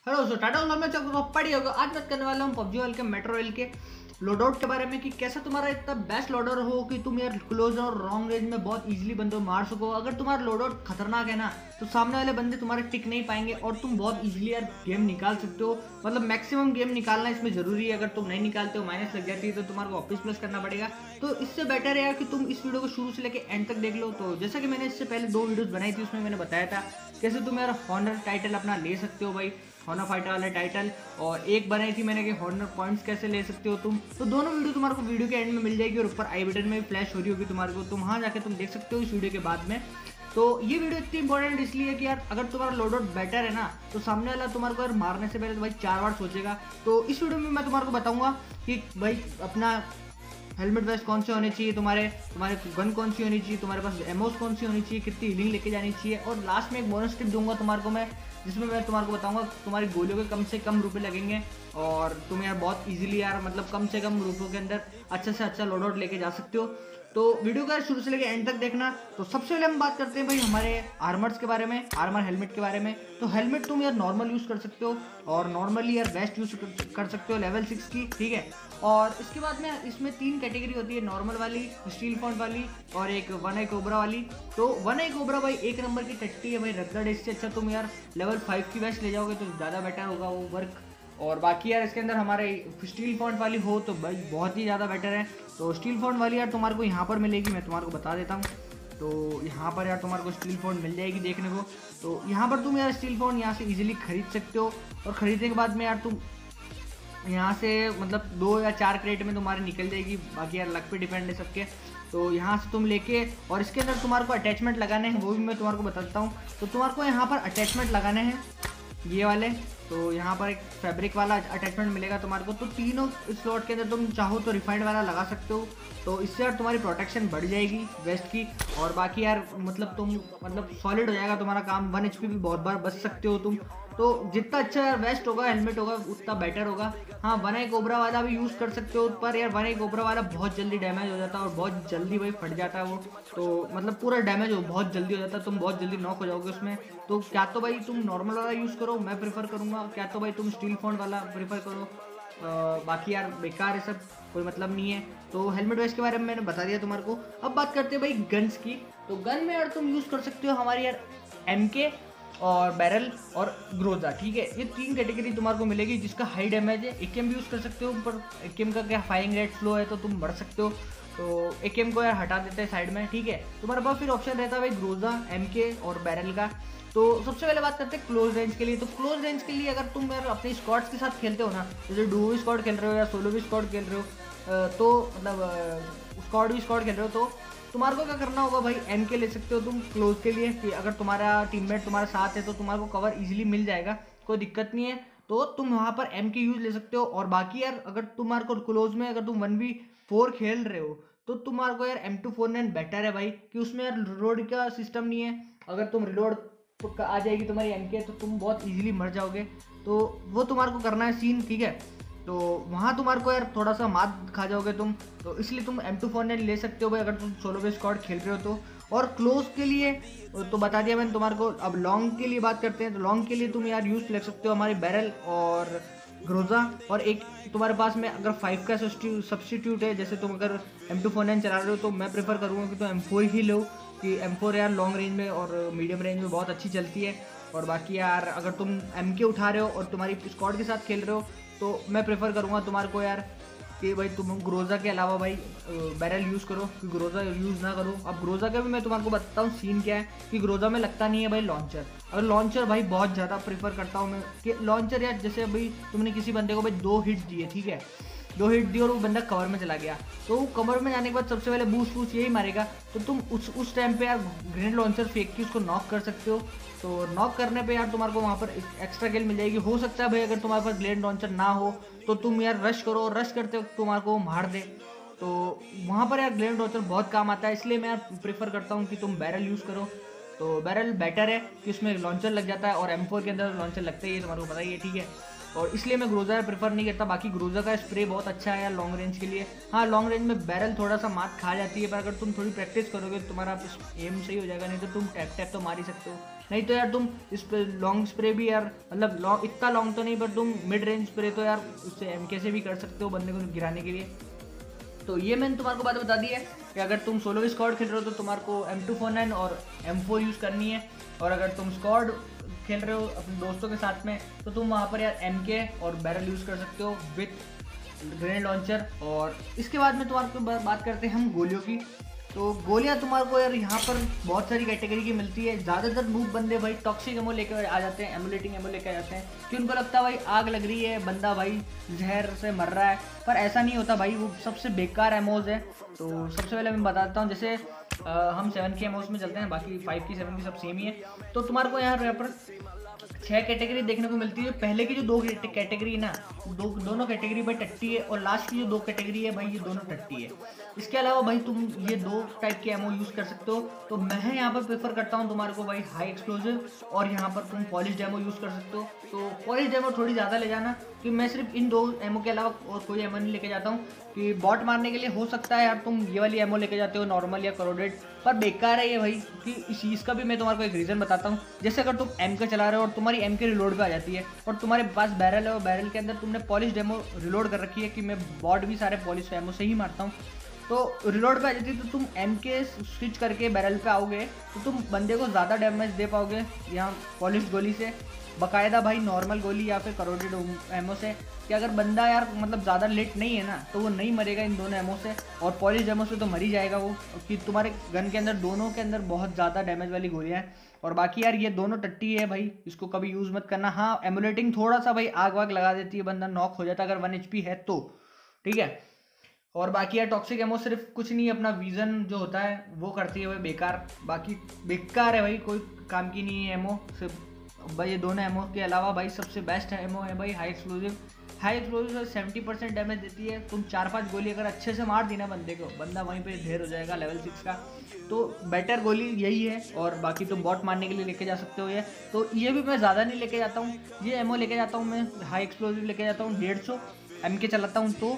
Hello सो टाटा में पड़ी होगा। आज बात करने वाला हूँ पबजी वर्ल्ड के मेट्रो रेल के लोडआउट के बारे में कि कैसा तुम्हारा इतना बेस्ट लोडर हो कि तुम यार क्लोज और लॉन्ग रेंज में बहुत इजीली बंदे को मार सको। अगर तुम्हारा लोडआउट खतरनाक है ना तो सामने वाले बंदे तुम्हारे टिक नहीं पाएंगे और तुम बहुत इजीली यार गेम निकाल सकते हो। मतलब मैक्सिमम गेम निकालना इसमें जरूरी है। अगर तुम नहीं निकालते हो माइनस लग जाती है तो तुम्हारे को वापस प्लस करना पड़ेगा। तो इससे बेटर है यार कि तुम इस वीडियो को शुरू से लेकर एंड तक देख लो। तो जैसा कि मैंने इससे पहले 2 वीडियोस बनाई थी उसमें मैंने बताया था कैसे तुम यार हॉनर टाइटल अपना ले सकते हो भाई, हॉनर फाइटर वाला टाइटल। और एक बनाई थी मैंने कि हॉनर पॉइंट्स कैसे ले सकते हो तुम। तो दोनों वीडियो तुम्हारे को वीडियो के एंड में मिल जाएगी और ऊपर आई बटन में भी फ्लैश हो रही होगी तुम्हारे को, तुम वहाँ जाके तुम देख सकते हो इस वीडियो के बाद में। तो ये वीडियो इतनी इंपॉर्टेंट इसलिए है कि यार अगर तुम्हारा लोडआउट बेटर है ना तो सामने वाला तुम्हारे को यार मारने से पहले तो भाई 4 बार सोचेगा। तो इस वीडियो में मैं तुम्हारे को बताऊंगा कि भाई अपना हेलमेट वेस्ट कौन से होने चाहिए, तुम्हारे गन कौन सी होनी चाहिए, तुम्हारे पास एमोस कौन सी होनी चाहिए, कितनी हीलिंग लेके जानी चाहिए। और लास्ट में एक बोनस टिप दूंगा तुम्हारे को मैं, जिसमें मैं तुम्हारे को बताऊंगा तुम्हारी गोलियों के कम से कम रुपए लगेंगे और तुम यार बहुत इजीली यार मतलब कम से कम रुपयों के अंदर अच्छा से अच्छा लोडआउट लेके जा सकते हो। तो वीडियो का शुरू से लेकर एंड तक देखना। तो सबसे पहले हम बात करते हैं भाई हमारे आर्मर्स के बारे में, आर्मर हेलमेट के बारे में। तो हेलमेट तुम यार नॉर्मल यूज़ कर सकते हो और नॉर्मली यार वेस्ट यूज़ कर सकते हो लेवल 6 की, ठीक है। और इसके बाद में इसमें 3 कैटेगरी होती है, नॉर्मल वाली, स्टील फॉन्ट वाली और एक वन आई कोबरा वाली। तो वन आई कोबरा भाई 1 नंबर की टट्टी है भाई, रगड़। इससे अच्छा तुम यार लेवल 5 की वेस्ट ले जाओगे तो ज़्यादा बेटर होगा वो वर्क। और बाकी यार इसके अंदर हमारे स्टील फॉन्ट वाली हो तो भाई बहुत ही ज़्यादा बेटर है। तो स्टील फॉन्ट वाली यार तुम्हारे को यहाँ पर मिलेगी, मैं तुम्हारे को बता देता हूँ। तो यहाँ पर यार तुम्हारे को स्टील फॉन्ट मिल जाएगी देखने को। तो यहाँ पर तुम यार स्टील फॉन्ट यहाँ से इजीली खरीद सकते हो और ख़रीदने के बाद में यार तुम यहाँ से मतलब 2 या 4 क्रेट में तुम्हारी निकल जाएगी। बाकी यार लक पे डिपेंड है सबके। तो यहाँ से तुम लेके और इसके अंदर तुम्हारे को अटैचमेंट लगाने हैं, वो भी मैं तुम्हारे को बताता हूँ। तो तुम्हारे को यहाँ पर अटैचमेंट लगाने हैं ये वाले। तो यहाँ पर एक फैब्रिक वाला अटैचमेंट मिलेगा तुम्हारे को। तो तीनों स्लॉट के अंदर तुम चाहो तो रिफाइंड वाला लगा सकते हो। तो इससे यार तुम्हारी प्रोटेक्शन बढ़ जाएगी वेस्ट की। और बाकी यार मतलब तुम मतलब सॉलिड हो जाएगा तुम्हारा काम। 1 HP भी बहुत बार बच सकते हो तुम। तो जितना अच्छा यार वेस्ट होगा हेलमेट होगा उतना बेटर होगा। हाँ, वन आई कोबरा वाला भी यूज़ कर सकते हो, पर यार वन आई कोबरा वाला बहुत जल्दी डैमेज हो जाता है और बहुत जल्दी भाई फट जाता है वो। तो मतलब पूरा डैमेज हो बहुत जल्दी हो जाता है, तुम बहुत जल्दी नॉक हो जाओगे उसमें। तो क्या तो भाई तुम नॉर्मल वाला यूज़ करो, मैं प्रेफर करूँगा, क्या तो भाई तुम स्टील फॉन्ट वाला प्रेफर करो। बाकी यार बेकार है सब, कोई मतलब नहीं है। तो हेलमेट वेस्ट के बारे में मैंने बता दिया तुम्हारे को। अब बात करते हैं भाई गन्स की। तो गन में यार तुम यूज़ कर सकते हो हमारी यार MK और बैरल और ग्रोजा, ठीक है। ये 3 कैटेगरी तुम्हारे को मिलेगी जिसका हाई डैमेज है। AKM भी यूज़ कर सकते हो, पर AKM का क्या फायरिंग रेट स्लो है तो तुम बढ़ सकते हो। तो AKM को यार हटा देते हैं साइड में, ठीक है। तुम्हारे पास फिर ऑप्शन रहता है भाई ग्रोजा, MK और बैरल का। तो सबसे पहले बात करते हैं क्लोज रेंज के लिए। तो क्लोज रेंज के लिए अगर तुम यार अपने स्क्वाड्स के साथ खेलते हो ना, जैसे डुओ स्क्वाड खेल रहे हो या सोलो भी स्क्वाड खेल रहे हो, तो मतलब स्क्वाड भी स्क्वाड खेल रहे हो, तो तुम्हारे को क्या करना होगा भाई, MK ले सकते हो तुम क्लोज के लिए कि अगर तुम्हारा टीममेट तुम्हारे साथ है तो तुम्हारे को कवर इजीली मिल जाएगा, कोई दिक्कत नहीं है। तो तुम वहाँ पर MK यूज ले सकते हो। और बाकी यार अगर तुम्हारे को क्लोज में अगर तुम 1v4 खेल रहे हो तो तुम्हारे को यार M249 बेटर है भाई, कि उसमें यार रिलोड का सिस्टम नहीं है। अगर तुम रिलोड आ जाएगी तुम्हारी MK तो तुम बहुत इजीली मर जाओगे। तो वो तुम्हारे को करना है सीन, ठीक है। तो वहाँ तुम्हारे को यार थोड़ा सा मात खा जाओगे तुम, तो इसलिए तुम M249 ले सकते हो भाई अगर तुम सोलो बेस स्क्वाड खेल रहे हो तो। और क्लोज के लिए तो बता दिया मैंने तुम्हारे को। अब लॉन्ग के लिए बात करते हैं। तो लॉन्ग के लिए तुम यार यूज ले सकते हो हमारी बैरल और ग्रोजा। और एक तुम्हारे पास में अगर 5 का सब्सटीट्यूट है, जैसे तुम अगर M249 चला रहे हो तो मैं प्रेफर करूँगा कि तुम M4 ही लो, कि M4 यार लॉन्ग रेंज में और मीडियम रेंज में बहुत अच्छी चलती है। और बाकी यार अगर तुम MK उठा रहे हो और तुम्हारी स्क्वाड के साथ खेल रहे हो तो मैं प्रेफर करूँगा तुम्हारे को यार कि भाई तुम ग्रोजा के अलावा भाई बैरल यूज़ करो, कि ग्रोजा यूज़ ना करो। अब ग्रोजा का भी मैं तुम्हारे को बताता हूँ सीन क्या है, कि ग्रोजा में लगता नहीं है भाई लॉन्चर। और लॉन्चर भाई बहुत ज़्यादा प्रेफर करता हूँ मैं, कि लॉन्चर यार जैसे भाई तुमने किसी बंदे को भाई 2 हिट दिए, ठीक है, 2 हिट दी और वो बंदा कवर में चला गया, तो वो कवर में जाने के बाद सबसे पहले बूस्ट यही मारेगा। तो तुम उस टाइम पे यार ग्रेनेड लॉन्चर फेंक के उसको नॉक कर सकते हो। तो नॉक करने पे यार तुम्हारे को वहाँ पर एक्स्ट्रा किल मिल जाएगी। हो सकता है भाई अगर तुम्हारे पास ग्रेनेड लॉन्चर ना हो तो तुम यार रश करो, रश करते वक्त तुम्हारे को मार दे। तो वहाँ पर यार ग्रेनेड लॉन्चर बहुत काम आता है, इसलिए मैं यार प्रेफर करता हूँ कि तुम बैरल यूज़ करो। तो बैरल बेटर है कि उसमें लॉन्चर लग जाता है और M4 के अंदर लॉन्चर लगता ही है, तुम्हारे को पता ही है, ठीक है। और इसलिए मैं ग्रोजा प्रेफर नहीं करता। बाकी ग्रोजा का स्प्रे बहुत अच्छा है यार लॉन्ग रेंज के लिए। हाँ, लॉन्ग रेंज में बैरल थोड़ा सा मात खा जाती है, पर अगर तुम थोड़ी प्रैक्टिस करोगे तो तुम्हारा एम सही हो जाएगा, नहीं तो तुम टैप टैप तो मार ही सकते हो। नहीं तो यार तुम इस पे लॉन्ग स्प्रे भी यार, मतलब लॉन्ग, इतना लॉन्ग तो नहीं पर तुम मिड रेंज स्प्रे तो यार उससे MK से भी कर सकते हो बंदे को गिराने के लिए। तो ये मैंने तुम्हारे को बात बता दी है कि अगर तुम सोलो स्क्वाड खेल रहे हो तो तुम्हारे को M249 और M4 यूज़ करनी है, और अगर तुम स्क्वाड खेल रहे हो अपने दोस्तों के साथ में तो तुम वहाँ पर यार MK और बैरल यूज़ कर सकते हो विथ ग्रेनेड लॉन्चर। और इसके बाद में तुम्हारे को बात करते हैं हम गोलियों की। तो गोलियाँ तुम्हारे को यार यहाँ पर बहुत सारी कैटेगरी की मिलती है। ज़्यादातर नूब बंदे भाई टॉक्सिक एमो लेकर आ जाते हैं, एमुलेटिंग एमो लेकर आ जाते हैं कि उनको लगता है भाई आग लग रही है, बंदा भाई जहर से मर रहा है, पर ऐसा नहीं होता भाई। वो सबसे बेकार एमोज है। तो सबसे पहले मैं बताता हूँ, जैसे हम 7 के एमोज में चलते हैं, बाकी 5 की 7 की सब सेम ही है। तो तुम्हारे को यहाँ पर 6 कैटेगरी देखने को मिलती है। पहले की जो 2 कैटेगरी है ना, दोनों कैटेगरी भाई टट्टी है, और लास्ट की जो 2 कैटेगरी है भाई ये दोनों टट्टी है। इसके अलावा भाई तुम ये 2 टाइप के एमओ यूज़ कर सकते हो। तो मैं यहाँ पर प्रेफर करता हूँ तुम्हारे को भाई हाई एक्सप्लोजिव, और यहाँ पर तुम पॉलिश एमओ यूज़ कर सकते हो। तो पॉलिश एमओ थोड़ी ज़्यादा ले जाना, कि मैं सिर्फ इन 2 एमओ के अलावा और कोई एमओ नहीं लेके जाता हूँ। कि बॉट मारने के लिए हो सकता है यार तुम ये वाली एमओ लेके जाते हो नॉर्मल या करोडेड, पर बेकार है ये भाई। कि इस चीज़ का भी मैं तुम्हारे को एक रीज़न बताता हूँ। जैसे अगर तुम MK चला रहे हो और तुम्हारी MK रिलोड पे आ जाती है, और तुम्हारे पास बैरल है और बैरल के अंदर तुमने पॉलिश एमओ रिलोड कर रखी है, कि मैं बॉट भी सारे पॉलिश एमओ से ही मारता हूँ, तो रिलोड पे आ जाती है, तो तुम MK स्विच करके बैरल पे आओगे तो तुम बंदे को ज़्यादा डैमेज दे पाओगे यहाँ पॉलिश गोली से, बाकायदा भाई नॉर्मल गोली या फिर करोडेड एमओ से। कि अगर बंदा यार मतलब ज़्यादा लेट नहीं है ना तो वो नहीं मरेगा इन दोनों एमओ से, और पॉलिश एमओ से तो मर ही जाएगा वो, कि तुम्हारे गन के अंदर दोनों के अंदर बहुत ज़्यादा डैमेज वाली गोलियाँ हैं। और बाकी यार ये दोनों टट्टी है भाई, इसको कभी यूज़ मत करना। हाँ एमुलेटिंग थोड़ा सा भाई आग वाग लगा देती है, बंदा नॉक हो जाता है अगर 1 HP है तो, ठीक है। और बाकी यार टॉक्सिक एमओ सिर्फ कुछ नहीं, अपना विजन जो होता है वो करती है भाई बेकार, बाकी बेकार है भाई, कोई काम की नहीं है एमओ सिर्फ भाई। ये दोनों एमओ के अलावा भाई सबसे बेस्ट एमओ है भाई high explosive. High explosive 70% damage देती है। तुम 4-5 गोली अगर अच्छे से मार दी ना बंदे को, बंदा वहीं पे ढेर हो जाएगा लेवल 6 का। तो बेटर गोली यही है। और बाकी तुम बॉट मारने के लिए लेके जा सकते हो ये। तो ये भी मैं ज़्यादा नहीं लेके जाता हूँ, ये एमओ लेके जाता हूँ मैं हाई एक्सप्लोजिव लेके जाता हूँ 150 MK चलाता हूँ तो,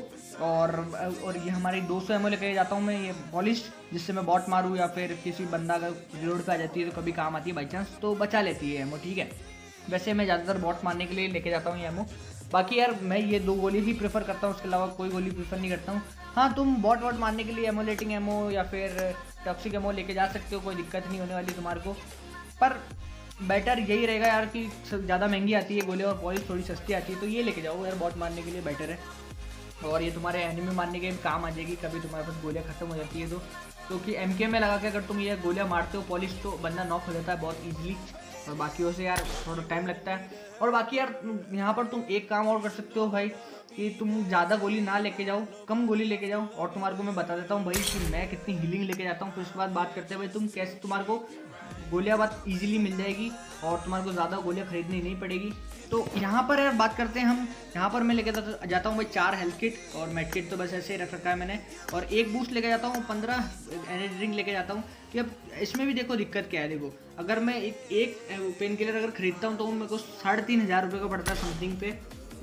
और ये हमारी 200 एमओ लेके जाता हूँ मैं ये पॉलिश, जिससे मैं बॉट मारूँ या फिर किसी बंदा अगर रिलोड पे आ जाती है तो कभी काम आती है बाई चांस, तो बचा लेती है एमओ, ठीक है। वैसे मैं ज़्यादातर बॉट मारने के लिए लेके जाता हूँ ये एमओ। बाकी यार मैं ये 2 गोली ही प्रेफर करता हूँ, उसके अलावा कोई गोली प्रेफर नहीं करता हूँ। हाँ तुम बॉट वॉट मारने के लिए एमोलेटिंग एमओ या फिर टॉक्सिक एमओ लेके जा सकते हो, कोई दिक्कत नहीं होने वाली तुम्हारे को। पर बेटर यही रहेगा यार कि ज़्यादा महंगी आती है गोली और पॉलिश थोड़ी सस्ती आती है, तो ये लेके जाओ यार, बॉट मारने के लिए बेटर है। और ये तुम्हारे एनिमी मारने के काम आ जाएगी कभी तुम्हारे पास गोलियाँ खत्म हो जाती है तो, क्योंकि MK में लगा के अगर तुम ये गोलियाँ मारते हो पॉलिश तो बंदा नॉक हो जाता है बहुत ईजिली, और बाकियों से यार थोड़ा टाइम लगता है। और बाकी यार यहाँ पर तुम एक काम और कर सकते हो भाई, कि तुम ज़्यादा गोली ना लेके जाओ, कम गोली लेके जाओ। और तुम्हारे को मैं बता देता हूँ भाई कि मैं कितनी हीलिंग लेके जाता हूँ, फिर उसके बाद बात करते हैं भाई तुम कैसे तुम्हारे को गोलियाँ बहुत ईजिली मिल जाएगी और तुम्हारे को ज़्यादा गोलियाँ खरीदनी नहीं पड़ेगी। तो यहाँ पर यार बात करते हैं हम, यहाँ पर मैं लेके जाता हूँ भाई 4 हेल्थ किट और मेड किट तो बस ऐसे ही रख रखा है मैंने, और एक बूस्ट लेके जाता हूँ, 15 एनर्जी ड्रिंक लेके जाता हूँ। कि अब इसमें भी देखो दिक्कत क्या है, देखो अगर मैं एक पेन किलर अगर खरीदता हूँ तो मेरे को 3500 रुपये का पड़ता है समथिंग पे,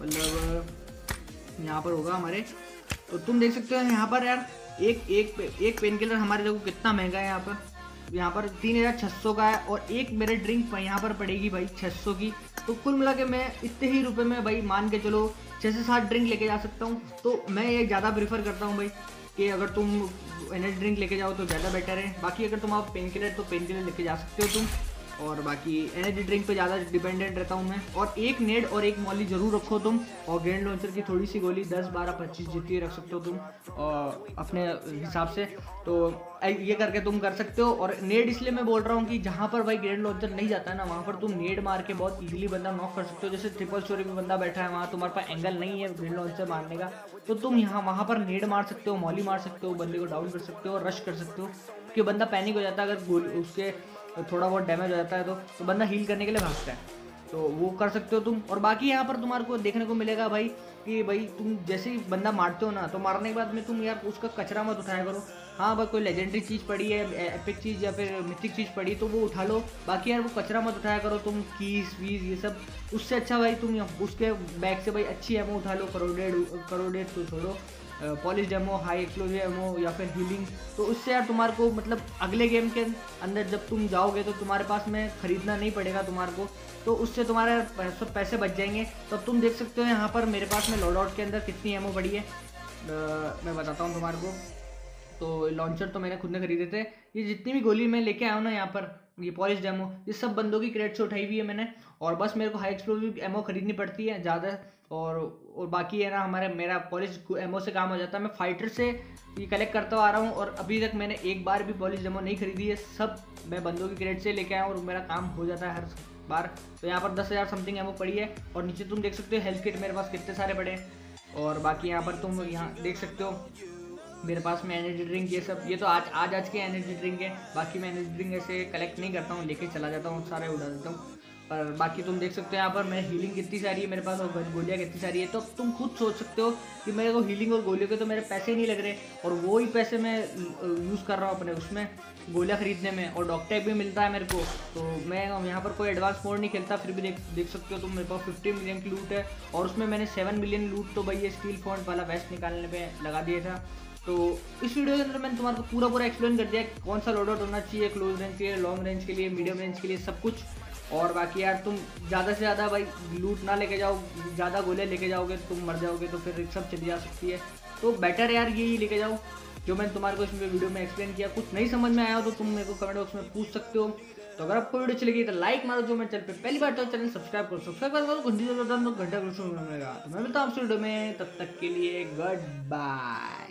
मतलब यहाँ पर होगा हमारे। तो तुम देख सकते हो यहाँ पर यार एक पेन किलर हमारे देखो कितना महंगा है। यहाँ पर 3600 का है, और एक मेरे ड्रिंक यहाँ पर पड़ेगी भाई 600 की। तो कुल मिला के मैं इतने ही रुपए में भाई मान के चलो 6 से 7 ड्रिंक लेके जा सकता हूँ। तो मैं ये ज़्यादा प्रेफर करता हूँ भाई कि अगर तुम एनर्जी ड्रिंक लेके जाओ तो ज़्यादा बेटर है। बाकी अगर तुम आप पेन किलर तो पेन किलर लेके जा सकते हो तुम, और बाकी एनर्जी ड्रिंक पे ज़्यादा डिपेंडेंट रहता हूँ मैं। और एक नेड और एक मॉली ज़रूर रखो तुम, और ग्रेनेड लॉन्चर की थोड़ी सी गोली 10, 12, 25 जितनी रख सकते हो तुम अपने हिसाब से। तो ये करके तुम कर सकते हो। और नेड इसलिए मैं बोल रहा हूँ कि जहाँ पर भाई ग्रेनेड लॉन्चर नहीं जाता है ना, वहाँ पर तुम नेड मार के बहुत ईजिली बंदा नॉक कर सकते हो। जैसे ट्रिपल स्टोरी में बंदा बैठा है, वहाँ तुम्हारे पास एंगल नहीं है ग्रेनेड लॉन्चर मारने का, तो तुम वहाँ पर नेड मार सकते हो, मॉली मार सकते हो, बंदे को डाउन कर सकते हो और रश कर सकते हो। क्योंकि बंदा पैनिक हो जाता है अगर उसके थोड़ा बहुत डैमेज हो जाता है तो बंदा हील करने के लिए भागता है, तो वो कर सकते हो तुम। और बाकी यहाँ पर तुम्हारे को देखने को मिलेगा भाई कि भाई तुम जैसे ही बंदा मारते हो ना, तो मारने के बाद में तुम यार उसका कचरा मत उठाया करो। हाँ भाई कोई लेजेंडरी चीज़ पड़ी है, एपिक चीज़ या फिर मिथिक चीज़ पड़ी तो वो उठा लो, बाकी यार वो कचरा मत उठाया करो तुम, कीज वीज ये सब। उससे अच्छा भाई तुम उसके बैग से भाई अच्छी एमो उठा लो, करोडेड तो छोड़ो, पॉलिश डेमो, हाई एक्सप्लोजिव एमो या फिर हीलिंग। तो उससे यार तुम्हारे को मतलब अगले गेम के अंदर जब तुम जाओगे तो तुम्हारे पास में ख़रीदना नहीं पड़ेगा तुम्हारे को, तो उससे तुम्हारे पैसे बच जाएंगे। तो अब तुम देख सकते हो यहाँ पर मेरे पास में लोड आउट के अंदर कितनी एमो पड़ी है, मैं बताता हूँ तुम्हारे को। तो लॉन्चर तो मैंने खुद ने खरीदे थे। ये जितनी भी गोली मैं लेके आया हूँ ना यहाँ पर, ये पॉलिश डेमो, ये सब बंदों की क्रेट से उठाई हुई है मैंने। और बस मेरे को हाई एक्सप्लोजिव एमो खरीदनी पड़ती है ज़्यादा, और बाकी है ना मेरा पॉलिश एमो से काम हो जाता है। मैं फाइटर से ये कलेक्ट करता आ रहा हूँ और अभी तक मैंने एक बार भी पॉलिश डेमो नहीं खरीदी है, सब मैं बंदों की क्रेट से लेके आया हूँ और मेरा काम हो जाता है हर बार। तो यहाँ पर 10,000 समथिंग एमो पड़ी है और नीचे तुम देख सकते हो हेल्थ किट मेरे पास कितने सारे पड़े हैं। और बाकी यहाँ पर तुम यहाँ देख सकते हो मेरे पास में एनर्जी ड्रिंक, ये सब ये तो आज के एनर्जी ड्रिंक है। बाकी मैं एनर्जी ड्रिंक ऐसे कलेक्ट नहीं करता हूँ, लेके चला जाता हूँ, सारे उड़ा देता हूँ। पर बाकी तुम देख सकते हो यहाँ पर मैं हीलिंग कितनी सारी है मेरे पास और गोलियाँ कितनी सारी है। तो तुम खुद सोच सकते हो कि मेरे को हीलिंग और गोलियों के तो मेरे पैसे ही नहीं लग रहे, और वो ही पैसे मैं यूज़ कर रहा हूँ अपने उसमें गोलियाँ खरीदने में, और डॉक्टर भी मिलता है मेरे को। तो मैं यहाँ पर कोई एडवांस मोड नहीं खेलता, फिर भी देख सकते हो तुम मेरे पास 50 मिलियन की लूट है, और उसमें मैंने 7 मिलियन लूट तो भाई ये स्टील फॉन्ट वाला वेस्ट निकालने पर लगा दिया था। तो इस वीडियो के अंदर मैंने तुम्हारे को पूरा एक्सप्लेन कर दिया कौन सा लोड आउट होना चाहिए, क्लोज रेंज के लिए, लॉन्ग रेंज के लिए, मीडियम रेंज के लिए, सब कुछ। और बाकी यार तुम ज़्यादा से ज़्यादा भाई लूट ना लेके जाओ, ज़्यादा गोलियाँ लेके जाओगे तो तुम मर जाओगे, तो फिर सब चली जा सकती है। तो बेटर यार यही लेके जाओ जो मैंने तुम्हारे को इसमें वीडियो में एक्सप्लेन किया। कुछ नहीं समझ में आया हो तो तुम मेरे को कमेंट बॉक्स में पूछ सकते हो। तो अगर आपको वीडियो चलेगी तो लाइक मारो, जो मैं चैनल पे पहली बार तो चैनल सब्सक्राइब करो, घंटी तो घंटा मिलेगा। तो मैं मिलता हूँ आपसे वीडियो में, तब तक के लिए गुड बाय।